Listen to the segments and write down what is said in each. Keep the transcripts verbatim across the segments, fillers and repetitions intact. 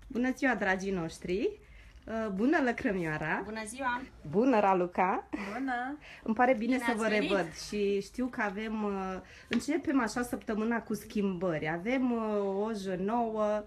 Bună ziua, dragii noștri! Bună, Lăcrămioara! Bună ziua! Bună, Raluca! Bună! Îmi pare bine, Bine să vă venit. revăd și știu că avem... Începem așa săptămâna cu schimbări. Avem o ojă nouă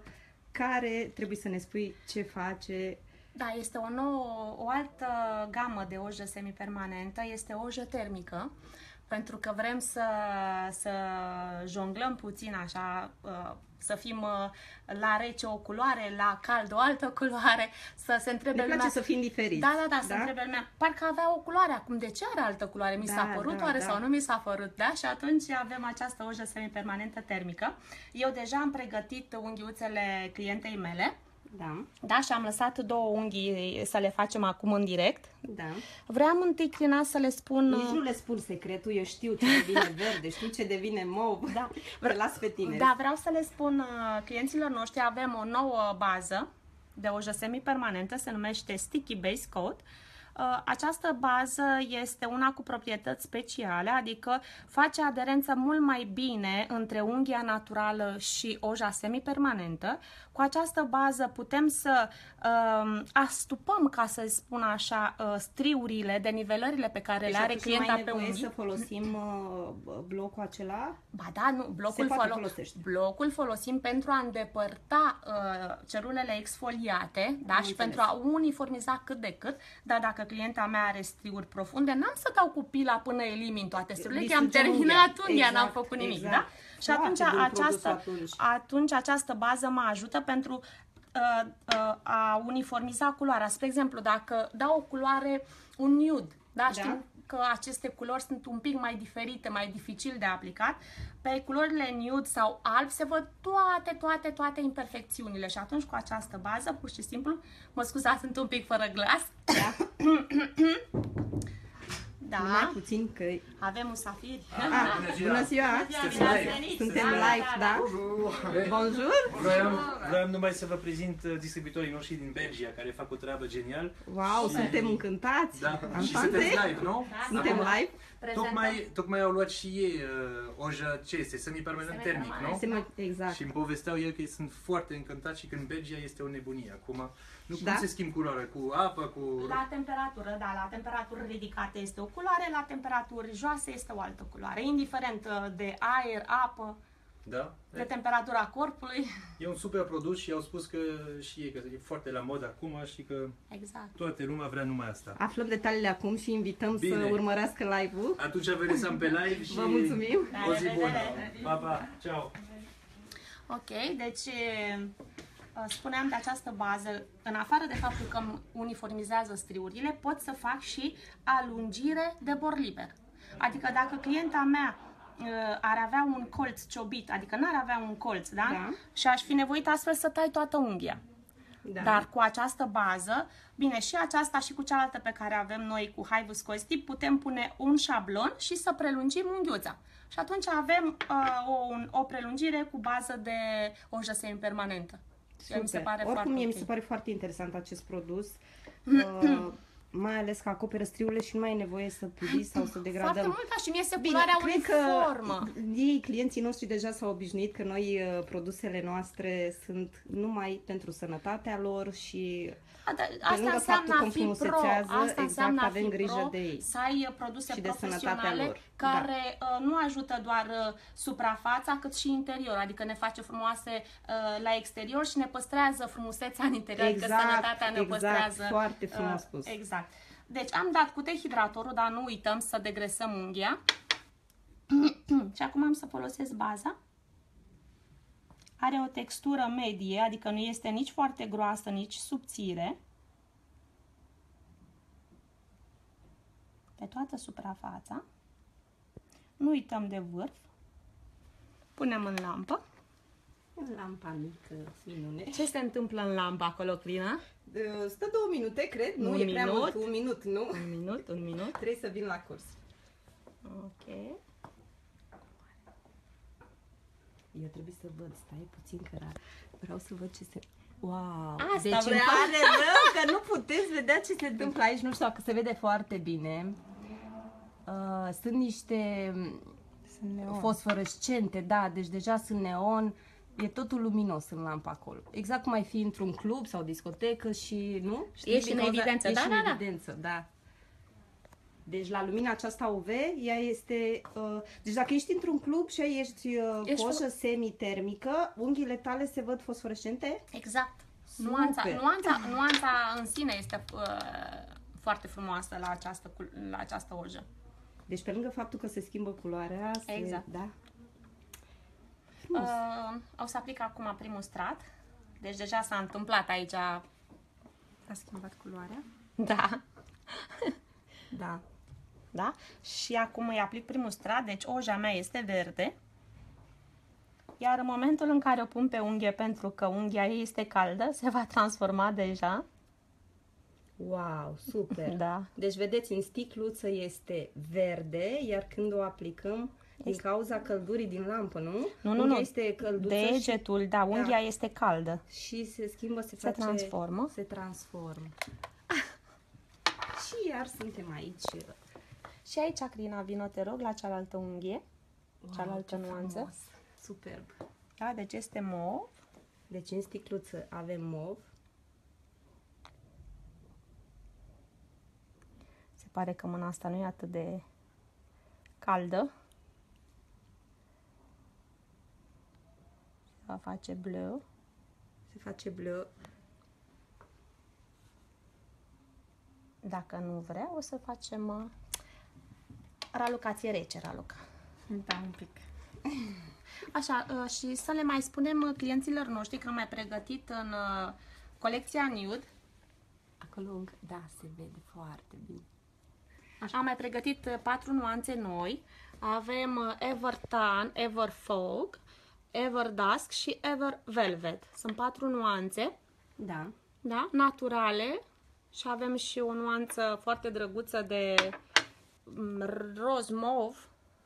care trebuie să ne spui ce face. Da, este o nouă, o altă gamă de ojă semipermanentă, este o ojă termică, pentru că vrem să, să jonglăm puțin așa, să fim la rece o culoare, la cald o altă culoare, să se întrebe Ne place lumea... să fim diferiți. Da, da, da, să da? întrebe lumea, parcă avea o culoare acum, de ce are altă culoare? Mi Da, s-a părut da, oare da. sau nu mi s-a părut, da? Și atunci avem această ojă semipermanentă termică. Eu deja am pregătit unghiuțele clientei mele. Da. Da, și am lăsat două unghii să le facem acum în direct. Da. Vreau întâi, Clina, să le spun... Nici nu le spun secretul, eu știu ce devine verde, știu ce devine mov. Da. Vă las pe tine. Da, vreau să le spun uh, clienților noștri, avem o nouă bază de ojă semipermanentă, se numește Sticky Base Coat. Uh, această bază este una cu proprietăți speciale, adică face aderență mult mai bine între unghia naturală și oja semipermanentă. Cu această bază putem să uh, astupăm, ca să spun așa, uh, striurile, denivelările pe care Deci le are atunci clienta mai pe nevoie unghii. să folosim uh, blocul acela? Ba da, nu, blocul, Se poate folo folosește. blocul folosim pentru a îndepărta uh, celulele exfoliate, da, Am și înțeles. pentru a uniformiza cât de cât, dar dacă clienta mea are striuri profunde, n-am să dau cu pila până elimin toate striurile, că am Distrugem terminat unghia. unghia, n-am Exact, făcut nimic, exact. da? Și atunci Foarte bun produs această, atunci. atunci această bază mă ajută pentru uh, uh, a uniformiza culoarea. Spre exemplu, dacă dau o culoare, un nude, da, Da. știm că aceste culori sunt un pic mai diferite, mai dificil de aplicat. Pe culorile nude sau alb se văd toate, toate, toate imperfecțiunile și atunci cu această bază, pur și simplu, mă scuzați, sunt un pic fără glas. Da. Da, Mai puțin că... avem musafiri. Ah, bună ziua! Bună ziua, bine ați venit. Suntem live, da? Bonjour! Vroiam, vroiam numai să vă prezint uh, distribuitorii noștri din Belgia, care fac o treabă genial. Wow, Și- suntem încântați! Da, și Enchanté. sunteți live, nu? Suntem Acum, live? Tocmai, tocmai au luat și ei uh, oja, ce este, semipermanent termic, nu? Semi- Exact. Și îmi povesteau el că sunt foarte încântați și că în Belgia este o nebunie acum. Nu Da? cum se schimb culoarea, cu apă, cu... La temperatură, da, la temperaturi ridicate este o culoare, la temperaturi joase este o altă culoare, indiferent uh, de aer, apă, Da? de temperatura corpului. E un super produs și au spus că și ei că e foarte la mod acum și că Exact. toată lumea vrea numai asta. Aflăm detaliile acum și invităm Bine. să urmărească live-ul. Atunci vă lăsăm pe live și... Vă mulțumim! O zi La bună! revedere! Pa, pa! Ciao! Ok, deci uh, spuneam de această bază, în afară de faptul că îmi uniformizează striurile, pot să fac și alungire de bord liber. Adică dacă clienta mea uh, ar avea un colț ciobit, adică n-ar avea un colț, da? Da. Și aș fi nevoit astfel să tai toată unghia. Da. Dar cu această bază, bine, și aceasta și cu cealaltă pe care avem noi cu High Viscosity, Tip, putem pune un șablon și să prelungim unghiuța. Și atunci avem uh, o, un, o prelungire cu bază de ojă semipermanentă. Mi se pare Oricum, foarte mie mi ok. se pare foarte interesant acest produs. uh, mai ales că acoperă striurile și nu mai e nevoie să puliți sau să degradăm. Foarte mult, da, și mie se Bine, culoarea cred că uniformă. ei, clienții noștri, deja s-au obișnuit că noi, uh, produsele noastre sunt numai pentru sănătatea lor și Da, da, pe asta lângă înseamnă faptul că a fi pro, înfrumusețează, asta exact, înseamnă a avem fi grijă pro, de ei. să ai uh, produse și de sănătatea profesionale lor. care uh, nu ajută doar uh, suprafața, cât și interior, adică ne face frumoase uh, la exterior și ne păstrează frumusețea în interior, adică Exact, sănătatea ne exact, păstrează. foarte frumos spus. Exact. Deci am dat cu dehidratorul, dar nu uităm să degresăm unghia. Și acum am să folosesc baza. Are o textură medie, adică nu este nici foarte groasă, nici subțire. Pe toată suprafața. Nu uităm de vârf. Punem în lampă. Lampa mică, minune. Ce se întâmplă în lampă acolo, Clina? Uh, Stă două minute, cred. Nu Un e prea minut. mult. Un minut, nu? Un minut, un minut. Trebuie să vin la curs. Ok. Eu trebuie să văd, stai puțin că era... vreau să văd ce se... Wow! Asta deci îmi vreau. pare rău că nu puteți vedea ce se întâmplă aici. Nu știu dacă se vede foarte bine. Uh, sunt niște Sunt neon. fosforescente, da, deci deja sunt neon. E totul luminos în lampa acolo. Exact cum ai fi într-un club sau discotecă și, nu? Știi, Ești din în cauza- evidență, ești da, în da, da. evidență, da. Deci la lumina aceasta U V, ea este... Uh, deci dacă ești într-un club și ai ești, uh, Ești coșă semitermică, unghiile tale se văd fosforescente? Exact. Super. Nuanța, nuanța, nuanța în sine este uh, foarte frumoasă la această, cul- la această ojă. Deci pe lângă faptul că se schimbă culoarea, se, Exact. da? Frumos. Uh, o să aplic acum primul strat. Deci deja s-a întâmplat aici. S-a schimbat culoarea? Da. Da. Da? Și acum îi aplic primul strat, deci oja mea este verde. Iar în momentul în care o pun pe unghie, pentru că unghia ei este caldă, se va transforma deja. Wow, super! Da. Deci, vedeți, în sticluță este verde, iar când o aplicăm, din cauza căldurii din lampă, nu? Nu, nu, Unghia nu. este călduță Degetul, da, unghia este caldă. și, și se schimbă, se, Se face, transformă. Se transformă. Și iar suntem aici. Și aici, Crina, vino, te rog, la cealaltă unghie. Wow, Cealaltă ce nuanță. frumos. Superb. Da, deci este mov. Deci în sticluță avem mov. Se pare că mâna asta nu e atât de caldă. Se va face bleu. Se face bleu. Dacă nu vrea, o să facem uh, ralucație rece, raluca. Da, un pic. Așa, uh, și să le mai spunem uh, clienților noștri că am mai pregătit în uh, colecția Nude. Acolo, încă- da, se vede foarte bine. Așa. Am mai pregătit uh, patru nuanțe noi. Avem uh, Ever Tan, Ever Fog, Ever Dusk și Ever Velvet. Sunt patru nuanțe, Da. da, naturale. Și avem și o nuanță foarte drăguță de mm, roz mov.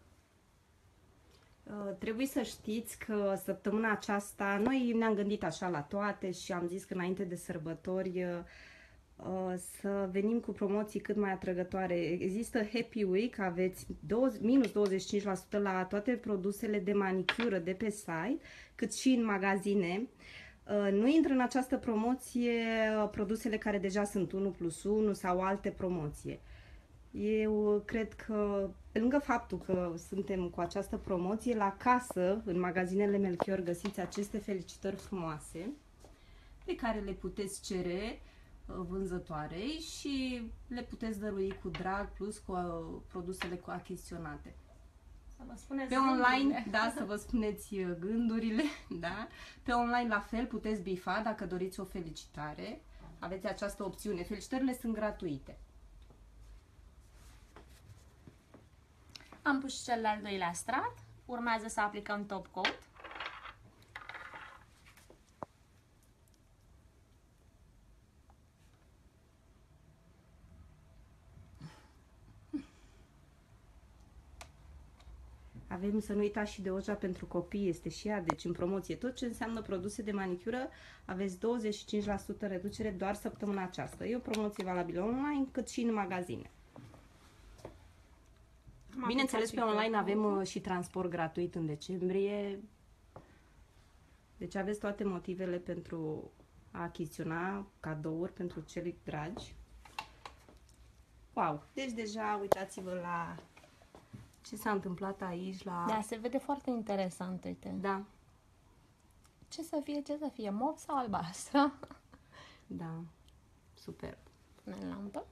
Uh, trebuie să știți că săptămâna aceasta noi ne-am gândit așa la toate și am zis că înainte de sărbători uh, uh, să venim cu promoții cât mai atrăgătoare. Există Happy Week, aveți douăzeci, minus douăzeci și cinci la sută la toate produsele de manicură de pe site, cât și în magazine. Uh, Nu intră în această promoție uh, produsele care deja sunt unu plus unu sau alte promoții. Eu cred că, pe lângă faptul că suntem cu această promoție, la casă, în magazinele Melchior, găsiți aceste felicitări frumoase pe care le puteți cere uh, vânzătoarei și le puteți dărui cu drag, plus cu uh, produsele cu achiziționate. Să vă spuneți Pe online, da, să vă spuneți uh, gândurile, da. Pe online la fel puteți bifa dacă doriți o felicitare. Aveți această opțiune. Felicitările sunt gratuite. Am pus cel de-al doilea strat. Urmează să aplicăm top coat. Avem, să nu uitați, și de oja pentru copii, este și ea, deci în promoție. Tot ce înseamnă produse de manicură, aveți douăzeci și cinci la sută reducere doar săptămâna aceasta. E o promoție valabilă online, cât și în magazine. Am Bineînțeles, pe aplicat și online top avem coat. uh, și transport gratuit în decembrie. Deci aveți toate motivele pentru a achiziționa cadouri pentru cei dragi. Wow! Deci deja uitați-vă la ce s-a întâmplat aici, la... Da, se vede foarte interesant, uite. Da, Ce să fie, ce să fie, mov sau albastră? da, superb. Pune în lampă.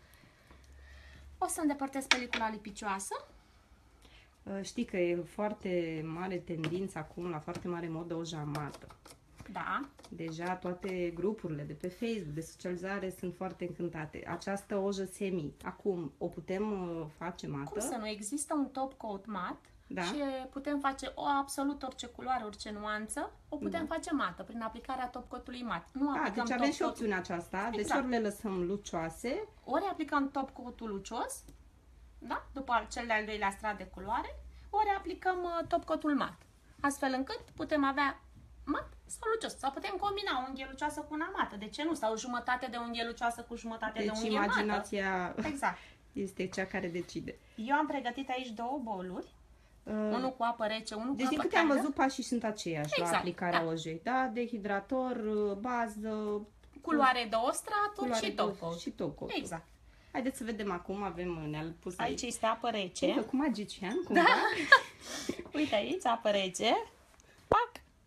O să îndepărtez pelicula lipicioasă. Uh, Știi că e foarte mare tendință acum, la foarte mare modă, oja mată. Da. Deja toate grupurile de pe Facebook, de socializare sunt foarte încântate. Această ojă semi, acum o putem uh, face mată? Cum să nu? Există un top coat mat Da. și putem face o absolut orice culoare, orice nuanță, o putem Da. face mată prin aplicarea top coatului mat. Nu Da, aplicăm deci avem top și coat- opțiunea aceasta, deci Exact. ori le lăsăm lucioase, Ori aplicăm top coat-ul lucios, da? După cel de-al doilea strat de culoare, ori aplicăm uh, top coat-ul mat. Astfel încât putem avea mat sau lucios. Sau putem combina unghie lucioasă cu una mată. De ce nu? Sau jumătate de unghie lucioasă cu jumătate de deci unghie mată. imaginația Exact. este cea care decide. Eu am pregătit aici două boluri. Uh, Unul cu apă rece, unul deci cu din apă câte am caldă. văzut, pașii sunt aceiași Exact, la aplicarea da. ojei. Da? Dehidrator, uh, bază, Culoare două straturi culoare și top coat. și top coat. Exact. Haideți să vedem acum, avem, ne-a pus aici. Aici este apă rece. Uite, cu magician, cumva. Da. Uite aici, apă rece. Pac!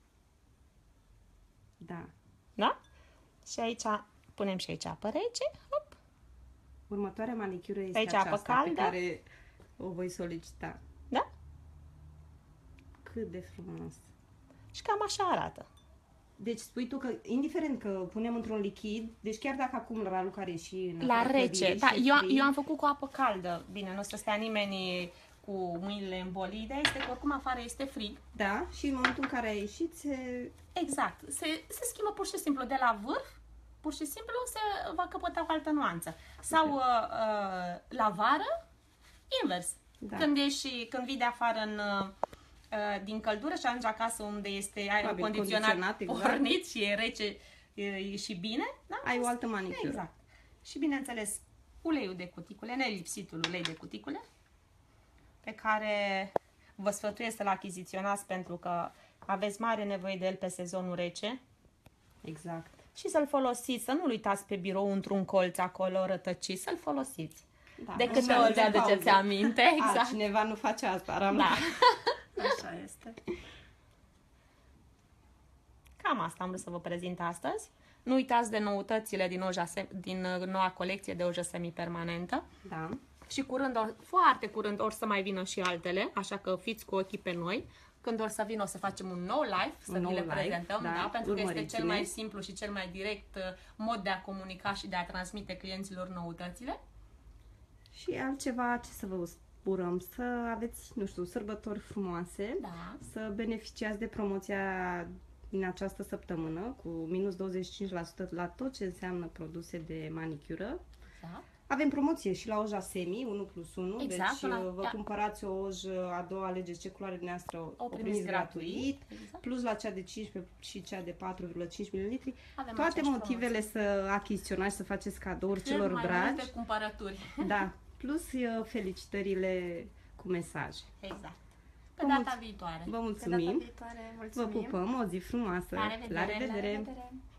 Da. Da? Și aici punem și aici apă rece. Hop. Următoarea manicură este Aici apă aceasta caldă. pe care o voi solicita. Da? Cât de frumos. Și cam așa arată. Deci spui tu că, indiferent că punem într-un lichid, deci chiar dacă acum la Ralu care și în La afara rece. clădirii Da, și eu, frig, eu am făcut cu apă caldă. Bine, nu o să stea nimeni cu mâinile în boli. Ideea este că oricum afară este frig. Da, și în momentul în care ai ieșit, se... Exact. Se, se schimbă pur și simplu de la vârf, pur și simplu se va căpăta o altă nuanță. Sau uh, uh, la vară, invers. Da. Când ieși, când vii de afară în, uh, din căldură și ajungi acasă unde este aerul Probabil condiționat condiționat, exact. pornit și e rece e, și bine, da? Ai o altă manicură. Exact. Și bineînțeles, uleiul de cuticule, nelipsitul ulei de cuticule, pe care vă sfătuiesc să-l achiziționați pentru că aveți mare nevoie de el pe sezonul rece. Exact. Și să-l folosiți, să nu-l uitați pe birou într-un colț acolo rătăcit, să-l folosiți. Da, De așa câte de ori vă aduceți pauză. aminte, exact. A, cineva nu face asta, Ram. Da. Așa este. Cam asta am vrut să vă prezint astăzi. Nu uitați de noutățile din, oja, din noua colecție de ojă semipermanentă. Da. Și curând, or, foarte curând, or să mai vină și altele, așa că fiți cu ochii pe noi. Când or să vină, o să facem un nou live, să Un vi nou le live, prezentăm, da, da, pentru că este urmăriți-ne. cel mai simplu și cel mai direct uh, mod de a comunica și de a transmite clienților noutățile. Și altceva, ce să vă urăm, să aveți, nu știu, sărbători frumoase, Da. să beneficiați de promoția din această săptămână cu minus douăzeci și cinci la sută la tot ce înseamnă produse de manicură. Da. Avem promoție și la oja semi, unu plus unu, Exact, deci una- vă da. cumpărați o ojă, a doua alegeți ce culoare dumneavoastră o, O primiți gratuit. Exact. plus la cea de cincisprezece și cea de patru virgulă cinci mililitri, Avem toate aceeași motivele să achiziționați, să faceți cadouri Cel celor mai dragi. multe cumpărături. Da, plus uh, felicitările cu mesaj. Exact. Pe Vă data mulț- viitoare. Vă Pe mulțumim. data viitoare, Vă mulțumim. pupăm, o zi frumoasă. La revedere! La revedere. La revedere.